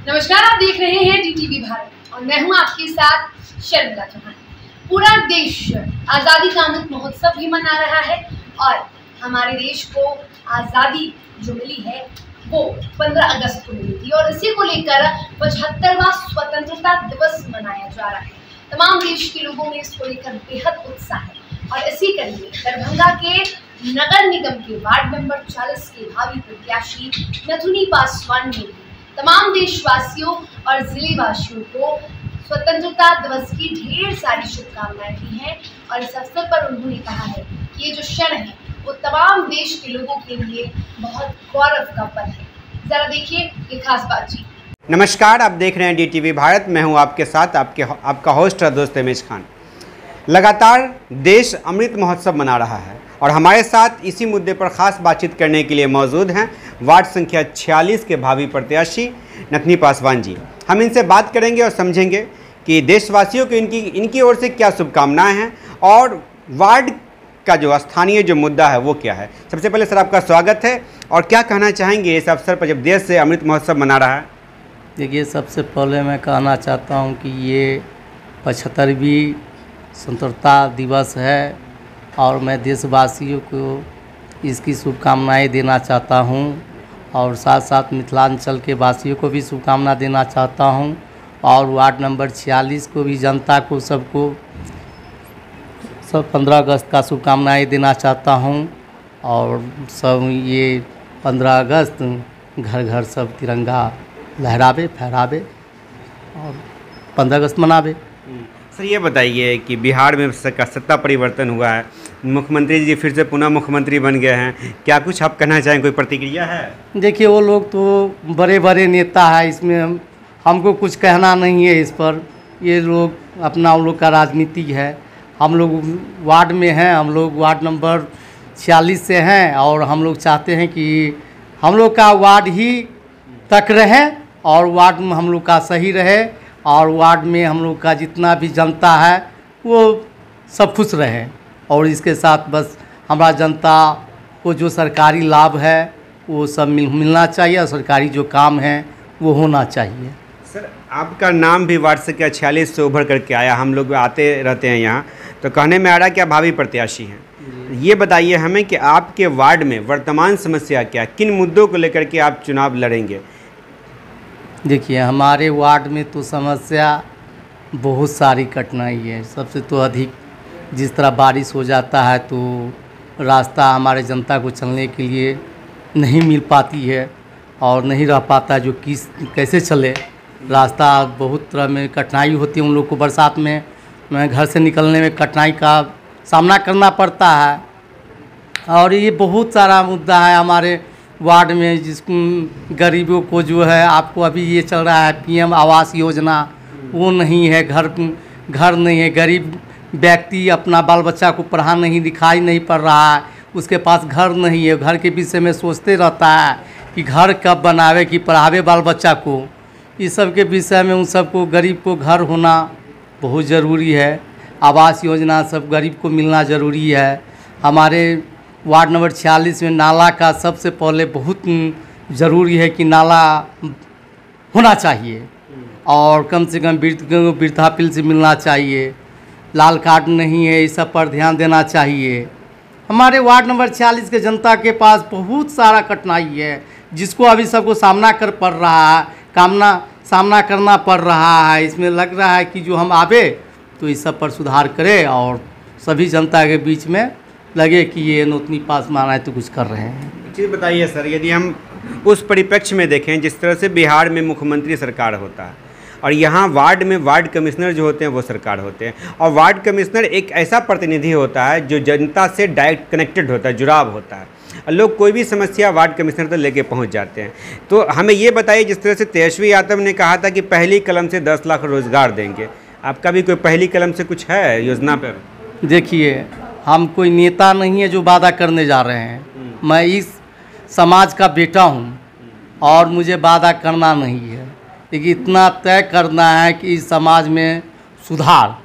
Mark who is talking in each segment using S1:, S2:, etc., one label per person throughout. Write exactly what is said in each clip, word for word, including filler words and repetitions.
S1: नमस्कार, आप देख रहे हैं डीटीवी भारत और मैं हूं आपके साथ शर्मिला चौहान। पूरा देश आज़ादी का अमृत महोत्सव भी मना रहा है और हमारे देश को आज़ादी जो मिली है वो पंद्रह अगस्त को मिली थी और इसी को लेकर पचहत्तरवां स्वतंत्रता दिवस मनाया जा रहा है। तमाम देश के लोगों में इसको लेकर बेहद उत्साह है और इसी कड़ी में दरभंगा के नगर निगम के वार्ड नंबर चालीस के भावी प्रत्याशी नथुनी पासवान ने तमाम देशवासियों और जिले वासियों को स्वतंत्रता दिवस की ढेर सारी शुभकामनाएं दी हैं और इस अवसर पर उन्होंने कहा है कि ये जो क्षण है वो तमाम देश के लोगों के लिए बहुत गौरव का पल है। जरा देखिए ये खास बातचीत।
S2: नमस्कार, आप देख रहे हैं डीटीवी भारत। मैं हूं आपके साथ आपके आपका होस्ट दोस्त एमेज खान। लगातार देश अमृत महोत्सव मना रहा है और हमारे साथ इसी मुद्दे पर ख़ास बातचीत करने के लिए मौजूद हैं वार्ड संख्या छियालीस के भावी प्रत्याशी नथुनी पासवान जी। हम इनसे बात करेंगे और समझेंगे कि देशवासियों को इनकी इनकी ओर से क्या शुभकामनाएं हैं और वार्ड का जो स्थानीय जो मुद्दा है वो क्या है। सबसे पहले सर आपका स्वागत है और क्या कहना चाहेंगे इस अवसर पर जब देश से अमृत महोत्सव मना रहा है।
S3: देखिए, सबसे पहले मैं कहना चाहता हूँ कि ये पचहत्तरवीं स्वतंत्रता दिवस है और मैं देशवासियों को इसकी शुभकामनाएं देना चाहता हूं और साथ साथ मिथिलांचल के वासियों को भी शुभकामना देना चाहता हूं और वार्ड नंबर छियालीस को भी, जनता को, सबको सब पंद्रह अगस्त का शुभकामनाएं देना चाहता हूं और सब ये पंद्रह अगस्त घर घर सब तिरंगा लहरावे फहरावे और पंद्रह अगस्त मनावे।
S2: सर ये बताइए कि बिहार में सत्ता परिवर्तन हुआ है, मुख्यमंत्री जी फिर से पुनः मुख्यमंत्री बन गए हैं, क्या कुछ आप कहना चाहें, कोई प्रतिक्रिया है?
S3: देखिए, वो लोग तो बड़े बड़े नेता है, इसमें हम, हमको कुछ कहना नहीं है इस पर। ये लोग अपना उन लोग का राजनीति है। हम लोग वार्ड में हैं, हम लोग वार्ड नंबर छियालीस से हैं और हम लोग चाहते हैं कि हम लोग का वार्ड ही तक रहे और वार्ड में हम लोग का सही रहे और वार्ड में हम लोग का जितना भी जनता है वो सब खुश रहे और इसके साथ बस हमारा जनता को जो सरकारी लाभ है वो सब मिल मिलना चाहिए और सरकारी जो काम है वो होना चाहिए।
S2: सर आपका नाम भी वार्ड संख्या छियालीस से उभर करके आया, हम लोग आते रहते हैं यहाँ, तो कहने में आ रहा है कि आप भावी प्रत्याशी हैं। ये बताइए हमें कि आपके वार्ड में वर्तमान समस्या क्या, किन मुद्दों को लेकर के आप चुनाव लड़ेंगे?
S3: देखिए, हमारे वार्ड में तो समस्या बहुत सारी कठिनाई है। सबसे तो अधिक जिस तरह बारिश हो जाता है तो रास्ता हमारे जनता को चलने के लिए नहीं मिल पाती है और नहीं रह पाता जो किस कैसे चले। रास्ता बहुत तरह में कठिनाई होती है उन लोग को। बरसात में मैं घर से निकलने में कठिनाई का सामना करना पड़ता है और ये बहुत सारा मुद्दा है हमारे वार्ड में, जिसको गरीबों को जो है, आपको अभी ये चल रहा है पीएम आवास योजना, वो नहीं है, घर घर नहीं है। गरीब व्यक्ति अपना बाल बच्चा को पढ़ा नहीं लिखाई नहीं पढ़ रहा है, उसके पास घर नहीं है। घर के विषय में सोचते रहता है कि घर कब बनावे कि पढ़ावे बाल बच्चा को। इस सब के विषय में उन सबको, गरीब को घर होना बहुत ज़रूरी है। आवास योजना सब गरीब को मिलना ज़रूरी है। हमारे वार्ड नंबर छियालीस में नाला का सबसे पहले बहुत ज़रूरी है कि नाला होना चाहिए और कम से कम वृद्धा पेंशन मिलना चाहिए। लाल कार्ड नहीं है, इस सब पर ध्यान देना चाहिए। हमारे वार्ड नंबर छियालीस के जनता के पास बहुत सारा कठिनाई है जिसको अभी सबको सामना कर पड़ रहा है कामना सामना करना पड़ रहा है। इसमें लग रहा है कि जो हम आवे तो इस सब पर सुधार करें और सभी जनता के बीच में लगे कि ये नथुनी पासवान आए तो कुछ कर रहे हैं।
S2: चीज़ बताइए सर, यदि हम उस परिप्रेक्ष्य में देखें जिस तरह से बिहार में मुख्यमंत्री सरकार होता है और यहाँ वार्ड में वार्ड कमिश्नर जो होते हैं वो सरकार होते हैं और वार्ड कमिश्नर एक ऐसा प्रतिनिधि होता है जो जनता से डायरेक्ट कनेक्टेड होता है, जुड़ाव होता है और लोग कोई भी समस्या वार्ड कमिश्नर तक लेके पहुँच जाते हैं। तो हमें ये बताइए, जिस तरह से तेजस्वी यादव ने कहा था कि पहली कलम से दस लाख रोजगार देंगे, आपका भी कोई पहली कलम से कुछ है योजना पर?
S3: देखिए, हम कोई नेता नहीं है जो वादा करने जा रहे हैं। मैं इस समाज का बेटा हूँ और मुझे वादा करना नहीं है, लेकिन इतना तय करना है कि इस समाज में सुधार,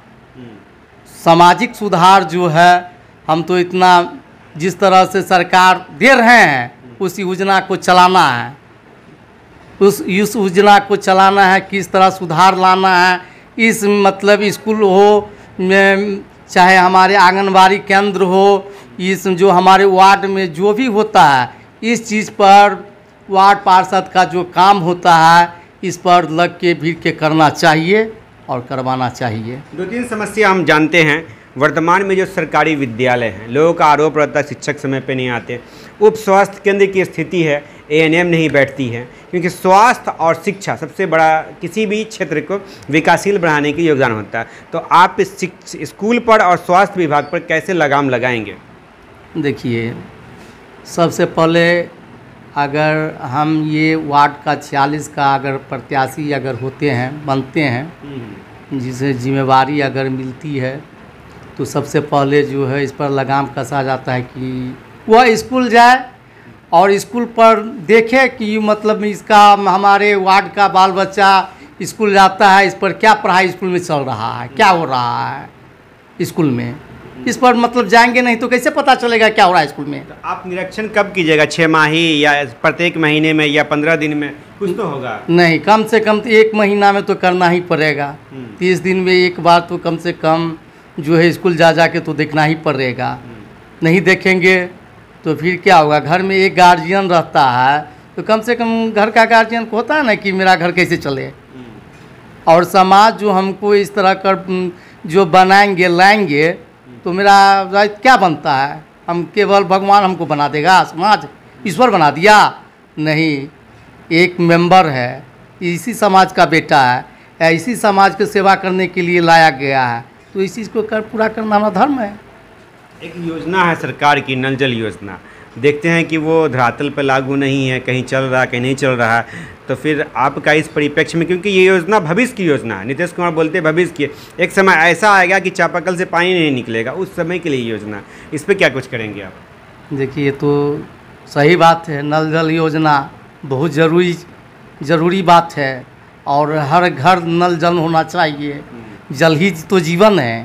S3: सामाजिक सुधार जो है, हम तो इतना जिस तरह से सरकार दे रहे हैं उस योजना को चलाना है। उस इस योजना को चलाना है, किस तरह सुधार लाना है। इस मतलब स्कूल हो में, चाहे हमारे आंगनबाड़ी केंद्र हो, इस जो हमारे वार्ड में जो भी होता है, इस चीज़ पर वार्ड पार्षद का जो काम होता है, इस पर लग के भीड़ के करना चाहिए और करवाना चाहिए।
S2: दो तीन समस्या हम जानते हैं। वर्तमान में जो सरकारी विद्यालय हैं, लोगों का आरोप रहता है शिक्षक समय पे नहीं आते। उप स्वास्थ्य केंद्र की स्थिति है, ए एन एम नहीं बैठती है, क्योंकि स्वास्थ्य और शिक्षा सबसे बड़ा किसी भी क्षेत्र को विकासशील बढ़ाने के योगदान होता है। तो आप इस स्कूल पर और स्वास्थ्य विभाग पर कैसे लगाम लगाएंगे?
S3: देखिए, सबसे पहले अगर हम ये वार्ड का छियालीस का अगर प्रत्याशी अगर होते हैं, बनते हैं, जिसे जिम्मेवारी अगर मिलती है, तो सबसे पहले जो है इस पर लगाम कसा जाता है कि वह स्कूल जाए और स्कूल पर देखे कि मतलब इसका हमारे वार्ड का बाल बच्चा स्कूल जाता है, इस पर क्या पढ़ाई स्कूल में चल रहा है, क्या हो रहा है स्कूल में। इस पर मतलब जाएंगे नहीं तो कैसे पता चलेगा क्या हो रहा है स्कूल में।
S2: तो आप निरीक्षण कब कीजिएगा? छः माही या प्रत्येक महीने में या पंद्रह दिन में? कुछ तो होगा।
S3: नहीं, कम से कम तो एक महीना में तो करना ही पड़ेगा। तीस दिन में एक बार तो कम से कम जो है स्कूल जा जा के तो देखना ही पड़ेगा। नहीं देखेंगे तो फिर क्या होगा। घर में एक गार्जियन रहता है तो कम से कम घर का गार्जियन को होता है ना कि मेरा घर कैसे चले। और समाज जो हमको इस तरह कर जो बनाएंगे लाएंगे तो मेरा क्या बनता है। हम केवल भगवान हमको बना देगा, समाज ईश्वर बना दिया? नहीं, एक मेंबर है, इसी समाज का बेटा है, इसी समाज की सेवा करने के लिए लाया गया है, तो इस चीज़ को कर पूरा करना हमारा धर्म है।
S2: एक योजना है सरकार की, नल जल योजना, देखते हैं कि वो धरातल पर लागू नहीं है, कहीं चल रहा है कहीं नहीं चल रहा है। तो फिर आपका इस परिप्रेक्ष्य में, क्योंकि ये योजना भविष्य की योजना है, नीतीश कुमार बोलते हैं भविष्य की, एक समय ऐसा आएगा कि चापाकल से पानी नहीं निकलेगा, उस समय के लिए योजना, इस पर क्या कुछ करेंगे आप?
S3: देखिए, तो सही बात है, नल जल योजना बहुत ज़रूरी ज़रूरी बात है और हर घर नल जल होना चाहिए। जल ही तो जीवन है,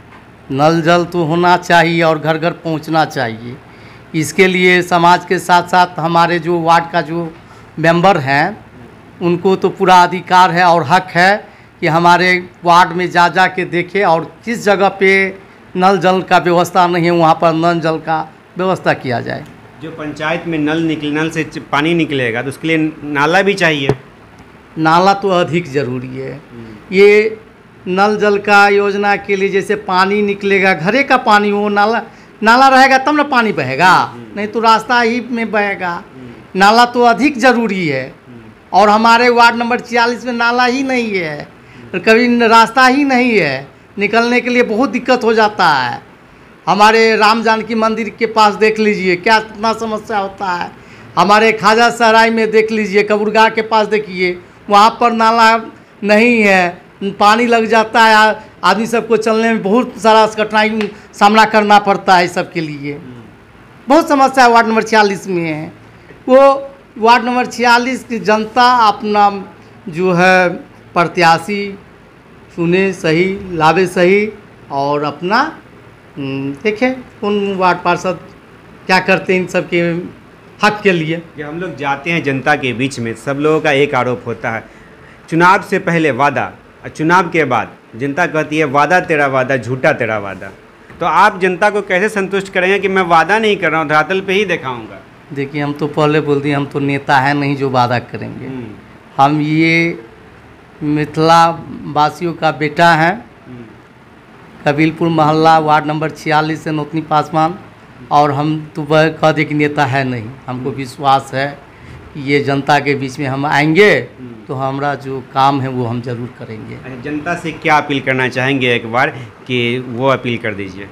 S3: नल जल तो होना चाहिए और घर घर पहुंचना चाहिए। इसके लिए समाज के साथ साथ हमारे जो वार्ड का जो मेंबर हैं उनको तो पूरा अधिकार है और हक है कि हमारे वार्ड में जा जा के देखें और किस जगह पे नल जल का व्यवस्था नहीं है वहाँ पर नल जल का व्यवस्था किया जाए।
S2: जो पंचायत में नल निकले, नल से पानी निकलेगा तो उसके लिए नाला भी चाहिए।
S3: नाला तो अधिक ज़रूरी है। ये नल जल का योजना के लिए जैसे पानी निकलेगा, घरे का पानी, वो नाला नाला रहेगा तब ना पानी बहेगा, नहीं तो रास्ता ही में बहेगा। नाला तो अधिक ज़रूरी है और हमारे वार्ड नंबर छियालीस में नाला ही नहीं है, कभी रास्ता ही नहीं है, निकलने के लिए बहुत दिक्कत हो जाता है। हमारे राम जानकी मंदिर के पास देख लीजिए क्या कितना समस्या होता है। हमारे खाजा सराय में देख लीजिए, कबूरगाह के पास देखिए, वहाँ पर नाला नहीं है, पानी लग जाता है, आदमी सबको चलने में बहुत सारा कठिनाई सामना करना पड़ता है। सब के लिए बहुत समस्या वार्ड नंबर छियालीस में है। वो वार्ड नंबर छियालीस की जनता अपना जो है प्रत्याशी चुने सही, लावे सही और अपना देखें कौन वार्ड पार्षद क्या करते हैं इन सब के हक के लिए।
S2: कि हम लोग जाते हैं जनता के बीच में, सब लोगों का एक आरोप होता है, चुनाव से पहले वादा, चुनाव के बाद जनता कहती है वादा तेरा वादा, झूठा तेरा वादा। तो आप जनता को कैसे संतुष्ट करेंगे कि मैं वादा नहीं कर रहा हूँ, धरातल पे ही दिखाऊंगा?
S3: देखिए, हम तो पहले बोल दिए हम तो नेता हैं नहीं जो वादा करेंगे। हम ये मिथिला वासियों का बेटा हैं, कबीलपुर मोहल्ला वार्ड नंबर छियालीस से नौतनी पासवान, और हम तो वह कह दे कि नेता है नहीं। हमको विश्वास है कि ये जनता के बीच में हम आएंगे तो हमारा जो काम है वो हम ज़रूर करेंगे।
S2: जनता से क्या अपील करना चाहेंगे एक बार कि वो अपील कर दीजिए?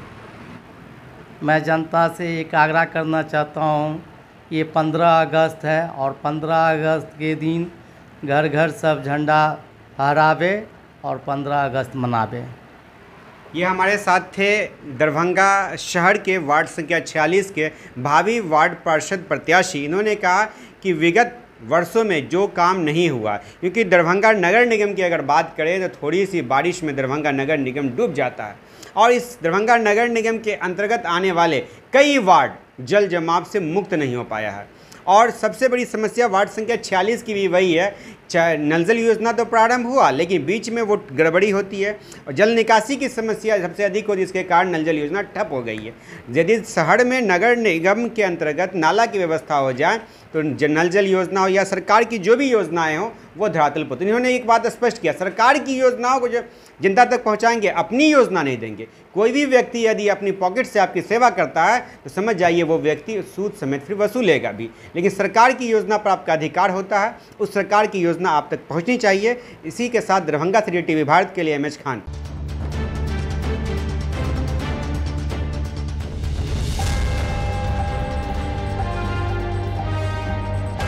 S3: मैं जनता से एक आग्रह करना चाहता हूँ, ये पंद्रह अगस्त है और पंद्रह अगस्त के दिन घर घर सब झंडा फहरावे और पंद्रह अगस्त मनावे।
S2: ये हमारे साथ थे दरभंगा शहर के वार्ड संख्या छियालीस के भावी वार्ड पार्षद प्रत्याशी। इन्होंने कहा कि विगत वर्षों में जो काम नहीं हुआ, क्योंकि दरभंगा नगर निगम की अगर बात करें तो थोड़ी सी बारिश में दरभंगा नगर निगम डूब जाता है और इस दरभंगा नगर निगम के अंतर्गत आने वाले कई वार्ड जल जमाव से मुक्त नहीं हो पाया है। और सबसे बड़ी समस्या वार्ड संख्या छियालीस की भी वही है। चाहे नल जल योजना तो प्रारंभ हुआ, लेकिन बीच में वो गड़बड़ी होती है और जल निकासी की समस्या सबसे अधिक होती है, जिसके कारण नल जल योजना ठप हो गई है। यदि शहर में नगर निगम के अंतर्गत नाला की व्यवस्था हो जाए तो नल जल योजना हो या सरकार की जो भी योजनाएं हों वो धरातल पर। इन्होंने एक बात स्पष्ट किया, सरकार की योजनाओं को जो जनता तक पहुंचाएंगे, अपनी योजना नहीं देंगे। कोई भी व्यक्ति यदि अपनी पॉकेट से आपकी सेवा करता है तो समझ जाइए वो व्यक्ति सूद समेत फिर वसूलेगा भी, लेकिन सरकार की योजना पर आपका अधिकार होता है, उस सरकार की योजना आप तक पहुंचनी चाहिए। इसी के साथ दरभंगा से डी टीवी भारत के लिए एम एच खान।